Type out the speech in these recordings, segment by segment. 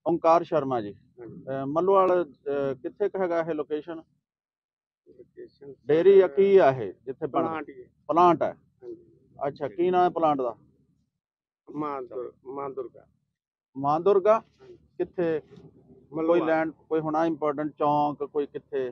ਓਂਕਾਰ ਸ਼ਰਮਾ ਜੀ। ਹਾਂਜੀ। ਮੱਲੋਵਾਲ ਕਿੱਥੇ ਕੁ ਹੈਗਾ ਇਹ ਲੋਕੇਸ਼ਨ? ਲੋਕੇਸ਼ਨ ਡੇਅਰੀ ਆ ਕੀ ਆ ਇਹ ਜਿੱਥੇ ਬਣਦਾ? ਪਲਾਂਟ ਹੀ ਹੈ। ਪਲਾਂਟ ਹੈ। ਹਾਂਜੀ। ਅੱਛਾ, ਕੀ ਨਾਮ ਹੈ ਪਲਾਂਟ ਦਾ? ਮਾਂ ਦੁਰਗਾ। ਮਾਂ ਦੁਰਗਾ ਹਾਂਜੀ। ਕਿੱਥੇ? ਕੋਈ ਮੱਲੋਵਾਲ। ਲੈਂਡ ਕੋਈ ਹੋਣਾ ਇੰਪੋਰਟੈਂਟ ਚੌਂਕ ਕੋਈ ਕਿੱਥੇ?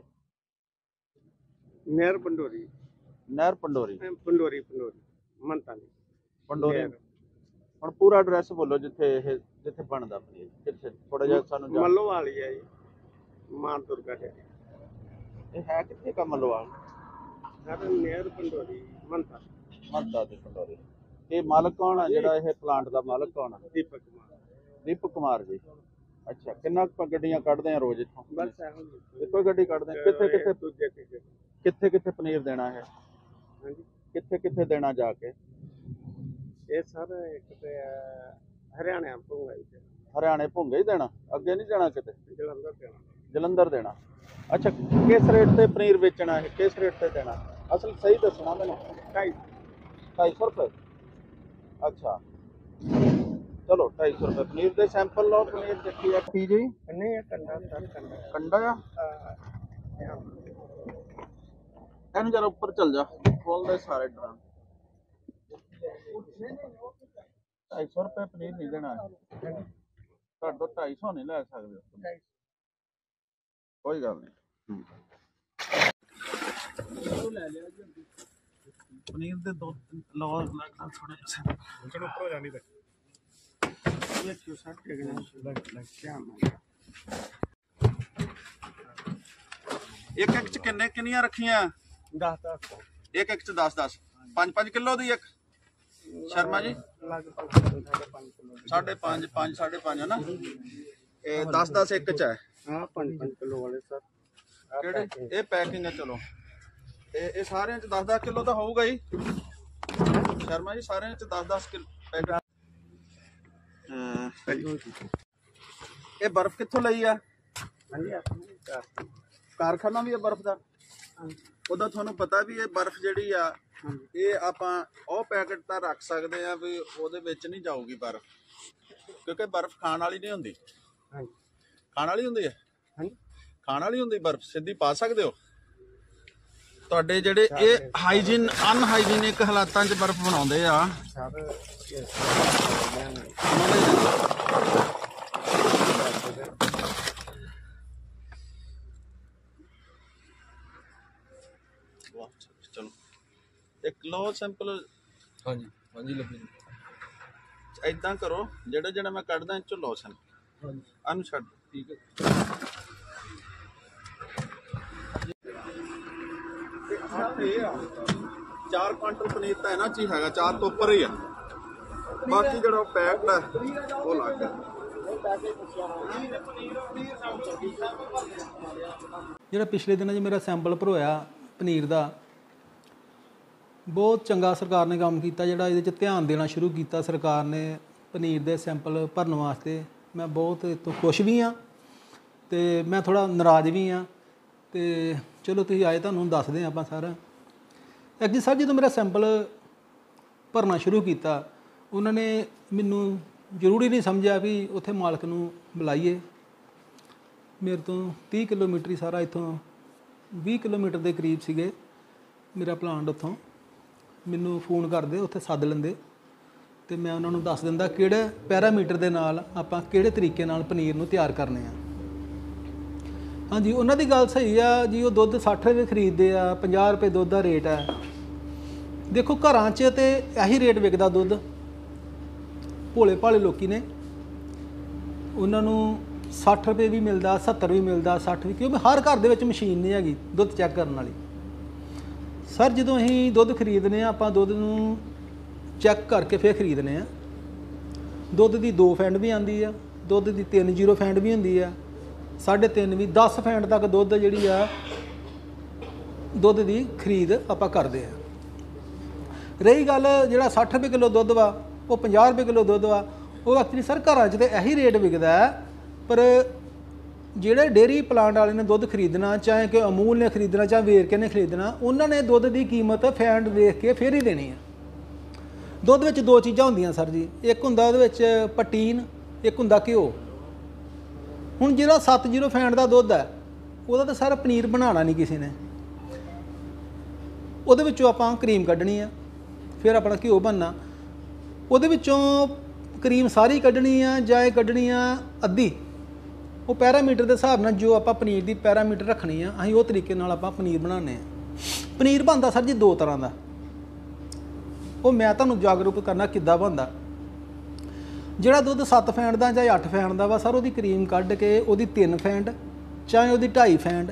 ਨਹਿਰ ਪੰਡੋਰੀ ਨਹਿਰ ਪੰਡੋਰੀ। ਪੰਡੋਰੀ ਮੰਤਾਂ ਦੀ ਪੰਡੋਰੀ। ਨਹਿਰ। ਹੁਣ ਪੂਰਾ ਐਡਰੈਸ ਬੋਲੋ ਜਿੱਥੇ ਬਣਦਾ ਪਨੀਰ ਕਿੱਥੇ, ਥੋੜਾ ਜਿਹਾ ਸਾਨੂੰ ਜਾਣ। ਮੱਲੋਵਾਲ ਹੀ ਹੈ ਜੀ, ਮਾਂ ਦੁਰਗਾ ਦੇ। ਇਹ ਹੈ ਕਿੱਥੇ ਕਾ ਮੱਲੋਵਾਲ? ਸਰ ਨਹਿਰ ਪੰਡੋਰੀ ਮੰਤਾਂ ਦੀ ਪੰਡੋਰੀ। ਇਹ ਮਾਲਕ ਕੌਣ ਆ ਜਿਹੜਾ ਇਹ ਪਲਾਂਟ ਦਾ ਮਾਲਕ ਕੌਣ ਆ? ਦੀਪਕ ਕੁਮਾਰ। ਦੀਪਕ ਕੁਮਾਰ ਜੀ। ਅੱਛਾ, ਕਿੰਨਾ ਕੁ ਗੱਡੀਆਂ ਕੱਢਦੇ ਆ ਰੋਜ਼ ਇੱਥੋਂ? ਬਸ ਇਹੋ ਜਿਹੀ। ਇੱਕੋ ਹੀ ਗੱਡੀ ਕੱਢਦੇ ਆ? ਕਿੱਥੇ ਦੂਜੇ ਤੀਜੇ। ਕਿੱਥੇ ਪਨੀਰ ਦੇਣਾ ਹੈ? ਹਾਂਜੀ। ਕਿੱਥੇ ਦੇਣਾ ਜਾ ਕੇ? ਇਹ ਸਰ ਇੱਕ ਤੇ ਹਰਿਆਣਾ ਭੁੰਗਾ ਜੀ। ਹਰਿਆਣੇ ਭੁੰਗੇ ਹੀ ਦੇਣਾ, ਅੱਗੇ ਨਹੀਂ ਜਾਣਾ ਕਿਤੇ? ਜਲੰਧਰ ਦੇਣਾ। ਜਲੰਧਰ ਦੇਣਾ। ਅੱਛਾ, ਕਿਸ ਰੇਟ ਤੇ ਪਨੀਰ ਵੇਚਣਾ ਹੈ? ਕਿਸ ਰੇਟ ਤੇ ਦੇਣਾ? ਅਸਲ ਸਹੀ ਦੱਸਣਾ ਮੈਨੂੰ। 250 ਰੁਪਏ। ਅੱਛਾ ਚਲੋ 250 ਰੁਪਏ। ਪਨੀਰ ਦੇ ਸੈਂਪਲ ਲਓ। ਪਨੀਰ ਦੇਖੀ ਆ ਕੀ ਜੀ? ਨਹੀਂ ਕੰਡਾ ਸਰ ਕੰਡਾ ਆ। ਇਹਨੂੰ ਜਰਾ ਉੱਪਰ ਚੱਲ ਜਾ, ਖੋਲਦੇ ਸਾਰੇ ਡਰਾਂ। 250 ਰੁਪਏ ਪਨੀਰ ਨਹੀਂ ਦੇਣਾ ਹੈ ਤੁਹਾਡੇ ਤੋਂ। 250 ਨਹੀਂ ਲੈ ਸਕਦੇ। ਕੋਈ ਗੱਲ ਨਹੀਂ। ਪਨੀਰ ਦੇ ਦੋ ਲਓ ਲੱਗਦਾ ਥੋੜੇ ਜਿਹੇ। ਚਲੋ ਉੱਪਰ ਜਾਣੀ ਤੇ ਇਹ ਕਿਉਂ ਸੱਟ ਕੇ ਲੱਗ ਕਿਆ ਇੱਕ ਚ ਕਿੰਨੀਆਂ ਰੱਖੀਆਂ? 10 ਇੱਕ ਚ 10 5 ਕਿਲੋ ਦੀ ਇੱਕ। ਸ਼ਰਮਾ ਜੀ ਲਗਭਗ 5.5 ਕਿਲੋ। 5.5 ਹੈ ਨਾ? ਇਹ 10 ਇੱਕ ਚ ਹੈ। ਹਾਂ 5 ਕਿਲੋ ਵਾਲੇ ਸਰ। ਕਿਹੜੇ? ਇਹ ਪੈਕਿੰਗ ਹੈ। ਚਲੋ ਇਹ ਸਾਰਿਆਂ ਚ 10 ਕਿਲੋ ਤਾਂ ਹੋਊਗਾ ਹੀ। ਸ਼ਰਮਾ ਜੀ ਸਾਰਿਆਂ ਚ 10 ਕਿਲੋ ਪੈਕਿੰਗ। ਇਹ ਬਰਫ਼ ਕਿੱਥੋਂ ਲਈ ਆ? ਹਾਂਜੀ ਕਾਰਖਾਨਾ ਵੀ ਹੈ ਬਰਫ਼ ਦਾ? ਉਹਦਾ ਤੁਹਾਨੂੰ ਪਤਾ ਵੀ ਇਹ ਬਰਫ਼ ਜਿਹੜੀ ਆ ਇਹ ਆਪਾਂ ਉਹ ਪੈਕਟ ਤਾਂ ਰੱਖ ਸਕਦੇ ਆ ਵੀ ਉਹਦੇ ਵਿੱਚ ਨਹੀਂ ਜਾਊਗੀ ਬਰਫ਼, ਕਿਉਂਕਿ ਬਰਫ਼ ਖਾਣ ਵਾਲੀ ਨਹੀਂ ਹੁੰਦੀ। ਖਾਣ ਵਾਲੀ ਹੁੰਦੀ ਹੈ? ਖਾਣ ਵਾਲੀ ਹੁੰਦੀ ਬਰਫ਼? ਸਿੱਧੀ ਪਾ ਸਕਦੇ ਹੋ? ਤੁਹਾਡੇ ਜਿਹੜੇ ਇਹ ਹਾਈਜੀਨ ਅਨਹਾਈਜੀਨਿਕ ਹਾਲਾਤਾਂ 'ਚ ਬਰਫ਼ ਬਣਾਉਂਦੇ ਆ ਚਲੋ ਇੱਕ ਲਓ ਸੈਂਪਲ। ਹਾਂਜੀ ਲੱਭੀ। ਏਦਾਂ ਕਰੋ, ਜਿਹੜਾ ਮੈਂ ਕੱਢਦਾ ਇਹ ਚੋਂ ਲਓ ਸੈਂਪਲ। ਆਨੂੰ ਛੱਡ। ਠੀਕ ਹੈ। 4 ਕੁਆਂਟਲ ਪਨੀਰ ਤਾਂ ਇਹਨਾਂ 'ਚ ਹੀ ਹੈਗਾ, 4 ਤੋਂ ਉੱਪਰ ਹੀ ਆ। ਬਾਕੀ ਜਿਹੜਾ ਪੈਕਡ ਹੈ ਉਹ ਲੱਗ ਗਿਆ। ਜਿਹੜਾ ਪਿਛਲੇ ਦਿਨਾਂ 'ਚ ਮੇਰਾ ਸੈਂਪਲ ਭਰੋਇਆ ਪਨੀਰ ਦਾ, ਬਹੁਤ ਚੰਗਾ ਸਰਕਾਰ ਨੇ ਕੰਮ ਕੀਤਾ। ਜਿਹੜਾ ਇਹਦੇ 'ਚ ਧਿਆਨ ਦੇਣਾ ਸ਼ੁਰੂ ਕੀਤਾ ਸਰਕਾਰ ਨੇ ਪਨੀਰ ਦੇ ਸੈਂਪਲ ਭਰਨ ਵਾਸਤੇ, ਮੈਂ ਬਹੁਤ ਇਹ ਤੋਂ ਖੁਸ਼ ਵੀ ਹਾਂ ਅਤੇ ਮੈਂ ਥੋੜ੍ਹਾ ਨਾਰਾਜ਼ ਵੀ ਹਾਂ। ਅਤੇ ਚਲੋ ਤੁਸੀਂ ਆਏ, ਤੁਹਾਨੂੰ ਦੱਸਦੇ ਹਾਂ ਆਪਾਂ ਸਾਰਾ। ਐਕਚੁਅਲੀ ਸਰ ਜਦੋਂ ਮੇਰਾ ਸੈਂਪਲ ਭਰਨਾ ਸ਼ੁਰੂ ਕੀਤਾ, ਉਹਨਾਂ ਨੇ ਮੈਨੂੰ ਜ਼ਰੂਰੀ ਨਹੀਂ ਸਮਝਿਆ ਵੀ ਉੱਥੇ ਮਾਲਕ ਨੂੰ ਬੁਲਾਈਏ। ਮੇਰੇ ਤੋਂ 30 ਕਿਲੋਮੀਟਰ ਹੀ ਸਾਰਾ, ਇੱਥੋਂ 20 ਕਿਲੋਮੀਟਰ ਦੇ ਕਰੀਬ ਸੀਗੇ ਮੇਰਾ ਪਲਾਂਟ। ਉੱਥੋਂ ਮੈਨੂੰ ਫੋਨ ਕਰਦੇ, ਉੱਥੇ ਸੱਦ ਲੈਂਦੇ ਅਤੇ ਮੈਂ ਉਹਨਾਂ ਨੂੰ ਦੱਸ ਦਿੰਦਾ ਕਿਹੜੇ ਪੈਰਾਮੀਟਰ ਦੇ ਨਾਲ ਆਪਾਂ ਕਿਹੜੇ ਤਰੀਕੇ ਨਾਲ ਪਨੀਰ ਨੂੰ ਤਿਆਰ ਕਰਨੇ ਆ। ਹਾਂਜੀ, ਉਹਨਾਂ ਦੀ ਗੱਲ ਸਹੀ ਆ ਜੀ। ਉਹ ਦੁੱਧ 60 ਰੁਪਏ ਖਰੀਦਦੇ ਆ, 50 ਰੁਪਏ ਦੁੱਧ ਦਾ ਰੇਟ ਹੈ। ਦੇਖੋ ਘਰਾਂ 'ਚ ਤਾਂ ਇਹੀ ਰੇਟ ਵਿਕਦਾ ਦੁੱਧ। ਭੋਲੇ ਭਾਲੇ ਲੋਕੀ ਨੇ, ਉਹਨਾਂ ਨੂੰ 60 ਰੁਪਏ ਵੀ ਮਿਲਦਾ, 70 ਵੀ ਮਿਲਦਾ, 60 ਵੀ, ਕਿਉਂਕਿ ਹਰ ਘਰ ਦੇ ਵਿੱਚ ਮਸ਼ੀਨ ਨਹੀਂ ਹੈਗੀ ਦੁੱਧ ਚੈੱਕ ਕਰਨ ਵਾਲੀ। ਸਰ ਜਦੋਂ ਅਸੀਂ ਦੁੱਧ ਖਰੀਦਦੇ ਹਾਂ, ਆਪਾਂ ਦੁੱਧ ਨੂੰ ਚੈੱਕ ਕਰਕੇ ਫਿਰ ਖਰੀਦਦੇ ਹਾਂ। ਦੁੱਧ ਦੀ 2 ਫੈਂਡ ਵੀ ਆਉਂਦੀ ਆ, ਦੁੱਧ ਦੀ 3 ਫੈਂਡ ਵੀ ਹੁੰਦੀ ਆ, 3.5 ਵੀ, 10 ਫੈਂਡ ਤੱਕ ਦੁੱਧ ਜਿਹੜੀ ਆ ਦੁੱਧ ਦੀ ਖਰੀਦ ਆਪਾਂ ਕਰਦੇ ਹਾਂ। ਰਹੀ ਗੱਲ ਜਿਹੜਾ 60 ਰੁਪਏ ਕਿਲੋ ਦੁੱਧ ਵਾ, ਉਹ 50 ਰੁਪਏ ਕਿਲੋ ਦੁੱਧ ਵਾ, ਉਹ ਐਕਚੁਅਲੀ ਸਰ ਘਰਾਂ 'ਚ ਤਾਂ ਇਹੀ ਰੇਟ ਵਿਕਦਾ ਹੈ। ਪਰ ਜਿਹੜੇ ਡੇਅਰੀ ਪਲਾਂਟ ਵਾਲੇ ਨੇ ਦੁੱਧ ਖਰੀਦਣਾ, ਚਾਹੇ ਕਿ ਅਮੂਲ ਨੇ ਖਰੀਦਣਾ, ਚਾਹੇ ਵੇਰਕੇ ਨੇ ਖਰੀਦਣਾ, ਉਹਨਾਂ ਨੇ ਦੁੱਧ ਦੀ ਕੀਮਤ ਫੈਂਡ ਵੇਖ ਕੇ ਫਿਰ ਹੀ ਦੇਣੀ ਹੈ। ਦੁੱਧ ਵਿੱਚ 2 ਚੀਜ਼ਾਂ ਹੁੰਦੀਆਂ ਸਰ ਜੀ। ਇੱਕ ਹੁੰਦਾ ਉਹਦੇ ਵਿੱਚ ਪ੍ਰੋਟੀਨ, ਇੱਕ ਹੁੰਦਾ ਘਿਓ। ਹੁਣ ਜਿਹੜਾ 70 ਫੈਂਟ ਦਾ ਦੁੱਧ ਹੈ ਉਹਦਾ ਤਾਂ ਸਾਰਾ ਪਨੀਰ ਬਣਾਉਣਾ ਨਹੀਂ ਕਿਸੇ ਨੇ। ਉਹਦੇ ਵਿੱਚੋਂ ਆਪਾਂ ਕਰੀਮ ਕੱਢਣੀ ਆ, ਫਿਰ ਆਪਣਾ ਘਿਓ ਬਣਨਾ। ਉਹਦੇ ਵਿੱਚੋਂ ਕਰੀਮ ਸਾਰੀ ਕੱਢਣੀ ਆ ਜਾਂ ਇਹ ਕੱਢਣੀ ਆ ਅੱਧੀ, ਉਹ ਪੈਰਾਮੀਟਰ ਦੇ ਹਿਸਾਬ ਨਾਲ ਜੋ ਆਪਾਂ ਪਨੀਰ ਦੀ ਪੈਰਾਮੀਟਰ ਰੱਖਣੀ ਆ, ਅਸੀਂ ਉਹ ਤਰੀਕੇ ਨਾਲ ਆਪਾਂ ਪਨੀਰ ਬਣਾਉਂਦੇ ਆ। ਪਨੀਰ ਬਣਦਾ ਸਰ ਜੀ 2 ਤਰ੍ਹਾਂ ਦਾ, ਉਹ ਮੈਂ ਤੁਹਾਨੂੰ ਜਾਗਰੂਕ ਕਰਨਾ ਕਿੱਦਾਂ ਬਣਦਾ। ਜਿਹੜਾ ਦੁੱਧ 7 ਫੈਂਟ ਦਾ ਜਾਂ 8 ਫੈਂਟ ਦਾ ਵਾ ਸਰ, ਉਹਦੀ ਕਰੀਮ ਕੱਢ ਕੇ ਉਹਦੀ 3 ਫੈਂਟ ਚਾਹੇ ਉਹਦੀ 2.5 ਫੈਂਟ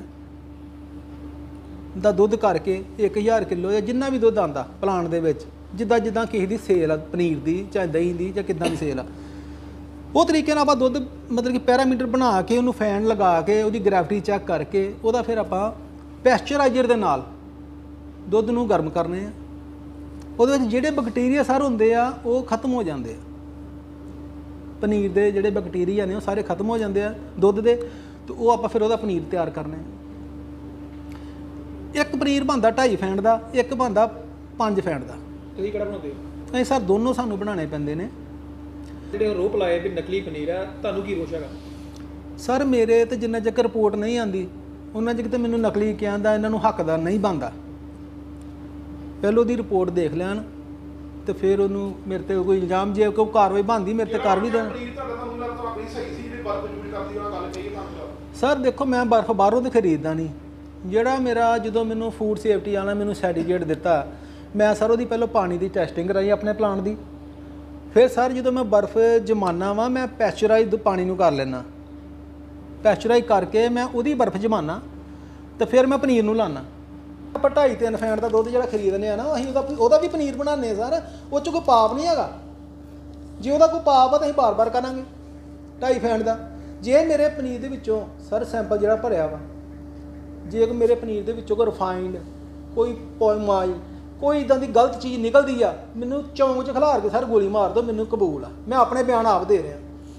ਦਾ ਦੁੱਧ ਕਰਕੇ 1000 ਕਿਲੋ ਜਾਂ ਜਿੰਨਾ ਵੀ ਦੁੱਧ ਆਉਂਦਾ ਪਲਾਂਟ ਦੇ ਵਿੱਚ, ਜਿੱਦਾਂ ਜਿੱਦਾਂ ਕਿਸੇ ਦੀ ਸੇਲ ਆ ਪਨੀਰ ਦੀ ਚਾਹੇ ਦਹੀਂ ਦੀ ਜਾਂ ਕਿੱਦਾਂ ਦੀ ਸੇਲ ਆ, ਉਹ ਤਰੀਕੇ ਨਾਲ ਆਪਾਂ ਦੁੱਧ ਮਤਲਬ ਕਿ ਪੈਰਾਮੀਟਰ ਬਣਾ ਕੇ ਉਹਨੂੰ ਫੈਨ ਲਗਾ ਕੇ ਉਹਦੀ ਗ੍ਰੈਵਿਟੀ ਚੈੱਕ ਕਰਕੇ ਉਹਦਾ ਫਿਰ ਆਪਾਂ ਪੈਸਚਰਾਈਜ਼ਰ ਦੇ ਨਾਲ ਦੁੱਧ ਨੂੰ ਗਰਮ ਕਰਨੇ ਆ। ਉਹਦੇ ਵਿੱਚ ਜਿਹੜੇ ਬੈਕਟੀਰੀਆ ਸਰ ਹੁੰਦੇ ਆ ਉਹ ਖਤਮ ਹੋ ਜਾਂਦੇ ਆ, ਪਨੀਰ ਦੇ ਜਿਹੜੇ ਬੈਕਟੀਰੀਆ ਨੇ ਉਹ ਸਾਰੇ ਖਤਮ ਹੋ ਜਾਂਦੇ ਆ ਦੁੱਧ ਦੇ, ਤੇ ਉਹ ਆਪਾਂ ਫਿਰ ਉਹਦਾ ਪਨੀਰ ਤਿਆਰ ਕਰਨੇ ਆ। ਇੱਕ ਪਨੀਰ ਬਣਦਾ 2.5 ਫੈਂਟ ਦਾ, ਇੱਕ ਬਣਦਾ 5 ਫੈਂਟ ਦਾ। ਤੁਸੀਂ ਕਿਹੜਾ ਬਣਾਉਂਦੇ ਹੋ? ਨਹੀਂ ਸਰ ਦੋਨੋਂ ਸਾਨੂੰ ਬਣਾਉਣੇ ਪੈਂਦੇ ਨੇ। ਜਿਹੜੇ ਆਰੋਪ ਲਾਏ ਵੀ ਨਕਲੀ ਪਨੀਰ ਆ, ਤੁਹਾਨੂੰ ਕੀ ਰੋਸ਼ ਹੈਗਾ? ਸਰ ਮੇਰੇ ਤੇ ਜਿੰਨਾ ਚਿਰ ਰਿਪੋਰਟ ਨਹੀਂ ਆਉਂਦੀ ਉਹਨਾਂ ਚਿਰ ਤੇ ਮੈਨੂੰ ਨਕਲੀ ਕਹਿੰਦਾ ਇਹਨਾਂ ਨੂੰ ਹੱਕਦਾਰ ਨਹੀਂ ਬਣਦਾ। ਪਹਿਲੋਂ ਦੀ ਰਿਪੋਰਟ ਦੇਖ ਲੈਣ ਤੇ ਫਿਰ ਉਹਨੂੰ ਮੇਰੇ ਤੇ ਕੋਈ ਇਲਜ਼ਾਮ ਜੇ ਕੋਈ ਕਾਰਵਾਈ ਬਣਦੀ ਮੇਰੇ ਤੇ ਕਾਰਵਾਈ ਦੇਣ। ਸਰ ਦੇਖੋ ਮੈਂ ਬਰਫ਼ ਬਾਹਰੋਂ ਤੇ ਖਰੀਦਦਾ ਨਹੀਂ, ਜਿਹੜਾ ਮੇਰਾ ਜਦੋਂ ਮੈਨੂੰ ਫੂਡ ਸੇਫਟੀ ਵਾਲਾ ਮੈਨੂੰ ਸਰਟੀਫਿਕੇਟ ਦਿੱਤਾ, ਮੈਂ ਸਰ ਉਹਦੀ ਪਹਿਲਾਂ ਪਾਣੀ ਦੀ ਟੈਸਟਿੰਗ ਕਰਾਈ ਆਪਣੇ ਪਲਾਂਟ ਦੀ। ਫਿਰ ਸਰ ਜਦੋਂ ਮੈਂ ਬਰਫ਼ ਜਮਾਨਾ ਵਾ ਮੈਂ ਪੈਸਚਰਾਈਜ਼ ਪਾਣੀ ਨੂੰ ਕਰ ਲੈਣਾ, ਪੈਸਚਰਾਈਜ਼ ਕਰਕੇ ਮੈਂ ਉਹਦੀ ਬਰਫ਼ ਜਮਾਨਾ ਤੇ ਫਿਰ ਮੈਂ ਪਨੀਰ ਨੂੰ ਲਾਣਾ। ਆਪਾਂ 2.5-3 ਫੈਂਟ ਦਾ ਦੁੱਧ ਜਿਹੜਾ ਖਰੀਦਦੇ ਆ ਨਾ, ਅਸੀਂ ਉਹਦਾ ਵੀ ਪਨੀਰ ਬਣਾਉਂਦੇ ਆ ਸਰ, ਉਹ 'ਚ ਕੋਈ ਪਾਪ ਨਹੀਂ ਹੈਗਾ। ਜੇ ਉਹਦਾ ਕੋਈ ਪਾਪ ਆ ਤਾਂ ਅਸੀਂ ਬਾਰ-ਬਾਰ ਕਰਾਂਗੇ 2.5 ਫੈਂਟ ਦਾ। ਜੇ ਮੇਰੇ ਪਨੀਰ ਦੇ ਵਿੱਚੋਂ ਸਰ ਸੈਂਪਲ ਜਿਹੜਾ ਭਰਿਆ ਵਾ, ਜੇ ਕੋਈ ਮੇਰੇ ਪਨੀਰ ਦੇ ਵਿੱਚੋਂ ਕੋਈ ਰਿਫਾਈਨਡ, ਕੋਈ ਪੋਮਾਈ, ਕੋਈ ਇਦਾਂ ਦੀ ਗਲਤ ਚੀਜ਼ ਨਿਕਲਦੀ ਆ, ਮੈਨੂੰ ਚੌਂਕ 'ਚ ਖਿਲਾਰ ਕੇ ਸਰ ਗੋਲੀ ਮਾਰ ਦਿਓ, ਮੈਨੂੰ ਕਬੂਲ ਆ, ਮੈਂ ਆਪਣੇ ਬਿਆਨ ਆਪ ਦੇ ਰਿਹਾ।